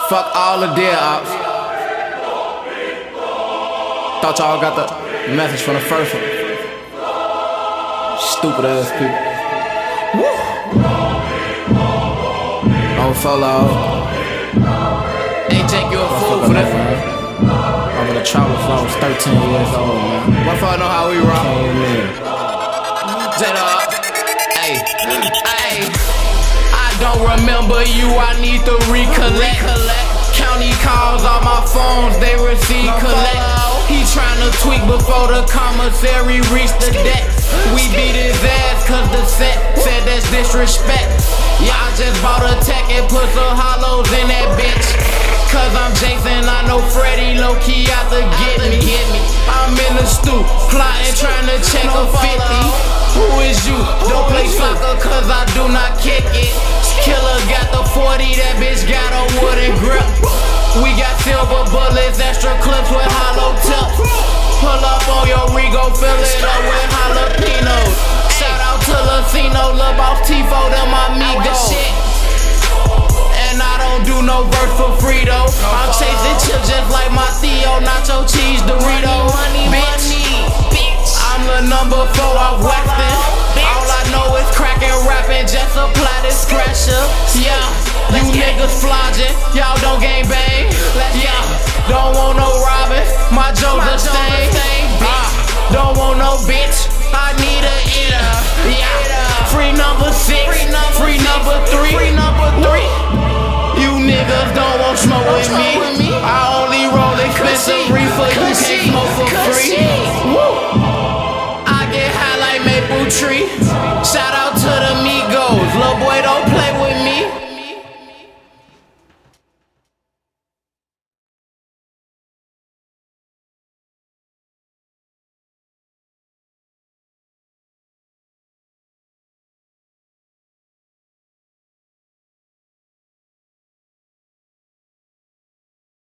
Fuck all the dead ops. Thought y'all got the message from the first one. Stupid ass people. Woo! On follow. Ain't take you a fool for that. I'm in a travel flow, I was 13 years old, man. What fuck know how we rock? J-Dog. Ayy. Ayy. I don't remember you, I need to recollect. County calls, all my phones, they receive collect. He tryna tweak before the commissary reach the deck. We beat his ass cause the set said that's disrespect. Yeah, I just bought a tech and put some hollows in that bitch. Cause I'm Jason, I know Freddy low-key out to get me. I'm in the stoop, plotting, trying to check a 50. Who is you? Don't play soccer cause I do not kick it. Killer got the 40, that bitch got a wooden grip. We got silver bullets, extra clips with hollow tips. Pull up on your Rigo, fill it up with jalapenos. Shout out to Lucino, Lil Boss Tifo, them amigos. And I don't do no verse for free though. I'm chasing chips just like my Theo, nacho cheese Dorito. Bitch, I'm the number 4 off Weston. All I know is cracking, rapping, just apply this scratcher. Yeah, you niggas flogging, y'all don't gang bang. Yeah, don't want no robbing, my Joe's a stain. Don't want no bitch, I need a eater. Yeah, free number 6, free number 3. You niggas don't want smoke with me. I only roll expensive reefer, you can't smoke for